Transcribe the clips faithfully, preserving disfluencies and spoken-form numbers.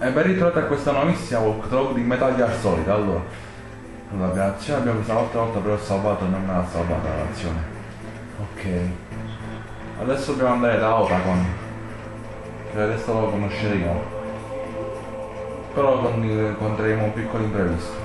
E ben ritrovati a questa nuovissima walkthrough di Metal Gear Solid. Allora, allora l'azione abbiamo questa l'altra volta però ho salvato e non me l'ha salvata l'azione. Ok. Adesso dobbiamo andare da Otacon, che adesso lo conosceremo. Però con- incontreremo un piccolo imprevisto.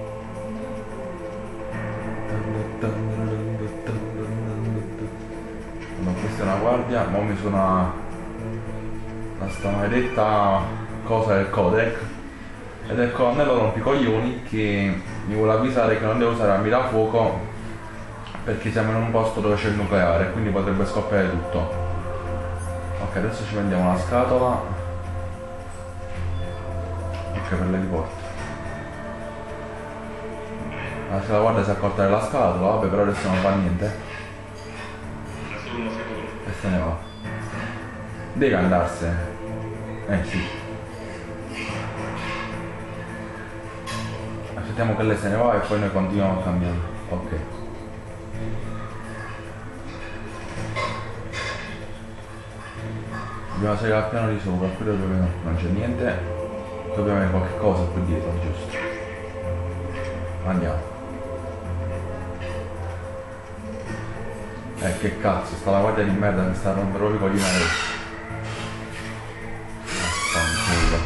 Allora, questa è una guardia, ma mi suona la sta maledetta cosa del codec. Ed è il colonnello rompicoglioni che mi vuole avvisare che non devo usare armi da fuoco perché siamo in un posto dove c'è il nucleare, quindi potrebbe scoppiare tutto. Ok, adesso ci prendiamo la scatola. Ok, per l'eliporto. Ah, se la guardia si è accorta della scatola, vabbè, però adesso non fa niente. E se ne va. Deve andarsene. Eh sì. Aspettiamo che lei se ne va e poi noi continuiamo a cambiare. Ok. Dobbiamo salire al piano di sopra, qui dove non c'è niente. Dobbiamo avere qualche cosa qui dietro, giusto. Andiamo. Eh che cazzo, sta la guardia di merda che sta rompendo proprio con gli adesso. Affanculo.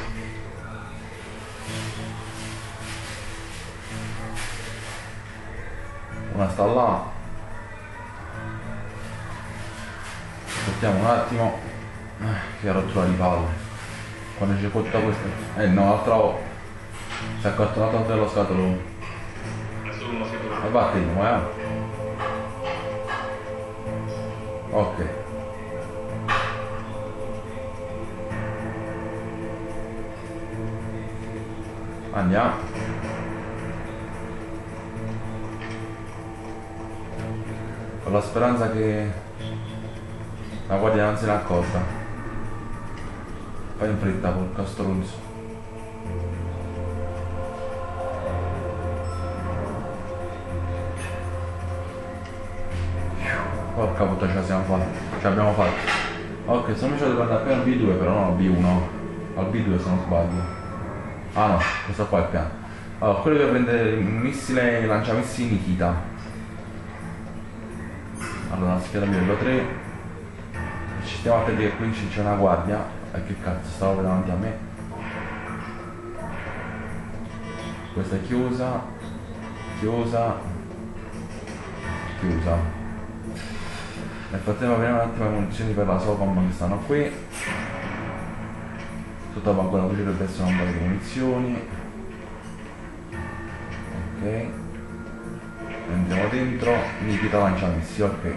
Una sta là. Aspettiamo un attimo. Eh, che rottura di palle. Quando c'è tutta questa. Eh no, l'altra volta. Si è accorto l'altra volta dello scatolone. E vattene, eh. Ok. Andiamo. Con la speranza che la guardia non se ne accorga. Fai in fretta, porca stronzo. Porca puttana, ce la siamo fatti. Ce l'abbiamo fatta. Ok, sono invece devo andare al piano B due, però non al B uno. Al B due se non sbaglio. Ah no, questo qua è il piano. Allora, quello deve prendere il missile lanciamissili Nikita. Allora, scheda livello tre. Ci stiamo attenti che qui c'è una guardia. E che cazzo, stavo davanti a me. Questa è chiusa. Chiusa. Chiusa. Nel frattempo vediamo un attimo le munizioni per la Socom che stanno qui. Sotto la bancola qui ci dovrebbe essere un paio di munizioni. Ok. Andiamo dentro. Nikita lanciamissili, ok.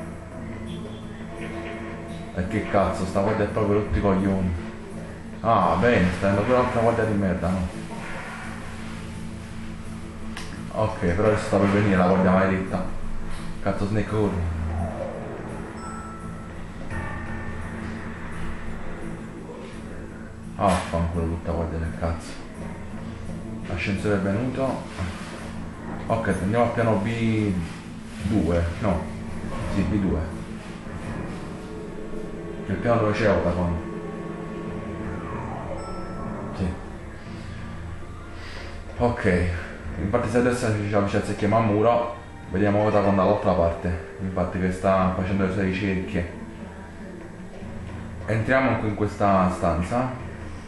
E che cazzo, sta guardia è proprio tutti i coglioni. Ah, bene, sta andando pure un'altra guardia di merda, no? Ok, però adesso sta per venire la guardia maledetta. Cazzo, Snake, corri. Ah, fanculo tutta guardia del cazzo. L'ascensore è venuto. Ok, andiamo al piano B due. No. Sì, B due. Il piano dove c'è Otacon. Sì. Ok. Infatti se adesso ci avvicina si chiama muro, vediamo Otacon dall'altra parte. Infatti che sta facendo le sue ricerche. Entriamo qui in questa stanza.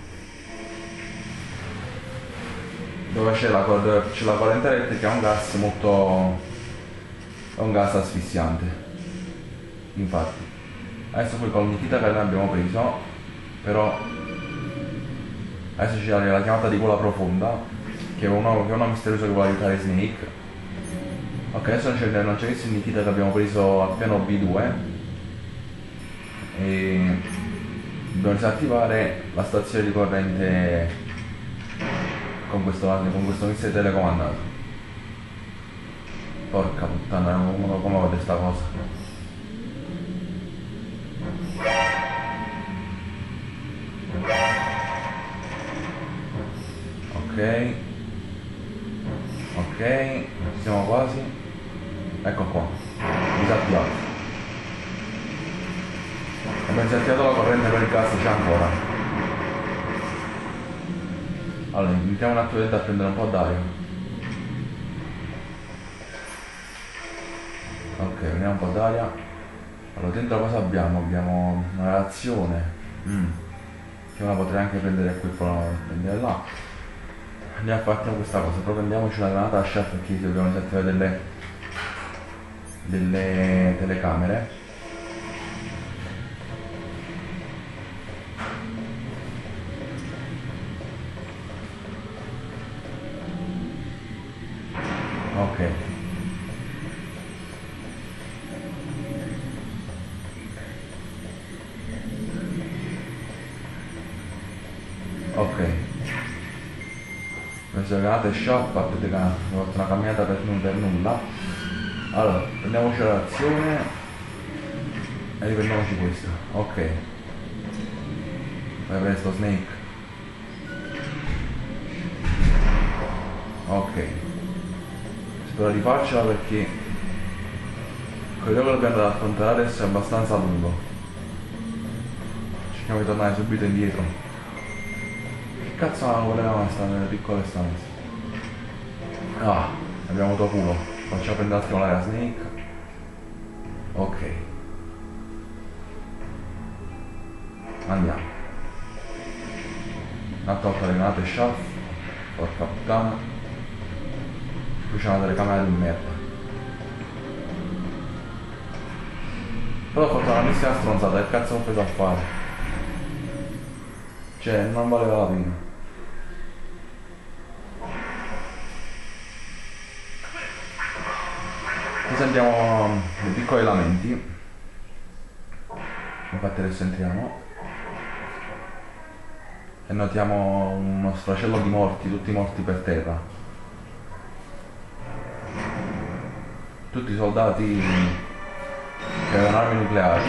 Dove c'è la, c'è la corrente elettrica, è un gas molto. È un gas asfissiante. Infatti. Adesso qui con Nikita che noi abbiamo preso, però adesso c'è la, la chiamata di quella profonda, che è uno, che è uno misterioso che vuole aiutare Snake. Ok, adesso non c'è, non c'è visto il Nikita che abbiamo preso al piano B due e dobbiamo disattivare la stazione di corrente con questo, con questo missile telecomandato. Porca puttana, come vede sta cosa? Ok. Ok, ci siamo quasi. Ecco qua. Disattivato. Abbiamo disattivato la corrente per il gas, c'è ancora. Allora, iniziamo un attimo a prendere un po' d'aria. Ok, prendiamo un po' d'aria. Allora, dentro cosa abbiamo? Abbiamo una relazione. Mm. Che ora potrei anche prendere qui, però prendere là. Andiamo a fare questa cosa, però prendiamoci una granata a chef perché dobbiamo disattivare delle, delle telecamere. Ok. Ok. Questa granata è shop, parte che ho fatto una camminata per, per nulla. Allora, prendiamoci la razione e riprendiamoci questo. Ok. Vai a prendere sto snake. Ok. Spero di farcela perché quello che dobbiamo andare ad affrontare adesso è abbastanza lungo. Cerchiamo di tornare subito indietro. Che cazzo volevamo stare nelle piccole stanze? Ah, abbiamo avuto culo. Facciamo prendere un attimo l'aria snake. Ok. Andiamo. Un attimo le granate shaft. Porca puttana. Qui c'è una telecamera di merda. Però ho fatto una missima stronzata, che cazzo ho preso a fare? Cioè, non valeva la pena. Qui sentiamo dei piccoli lamenti. Infatti adesso entriamo. E notiamo uno sfracello di morti, tutti morti per terra. Tutti soldati che avevano armi nucleari.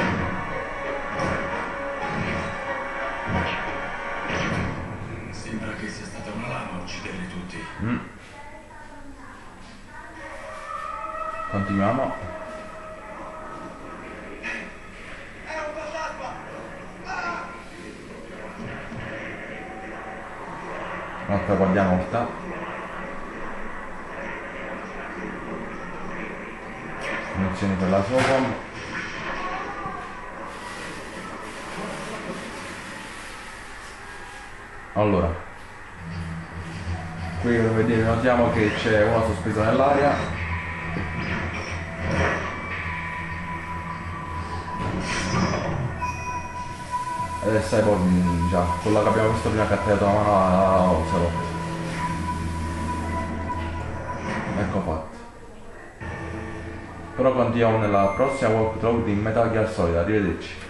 Sembra che sia stata una lama a ucciderli tutti. Mm. Continuiamo. Un'altra guardia morta. Munizioni per la Socom. Allora, qui come vedete notiamo che c'è una sospesa nell'aria. Adesso ai bordi ninja, quello che abbiamo visto prima che ha tagliato la mano a Ocelot. Ecco fatto. Però continuiamo nella prossima walkthrough di Metal Gear Solid, arrivederci.